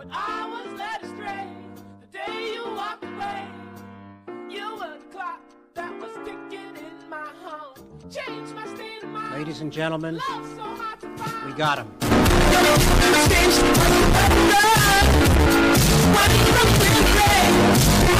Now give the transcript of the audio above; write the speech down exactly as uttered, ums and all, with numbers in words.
but I was led astray. The day you walked away, you were the clock that was ticking in my home. Changed my state of mind. Ladies and gentlemen, Love so hard to find. we got him. Why you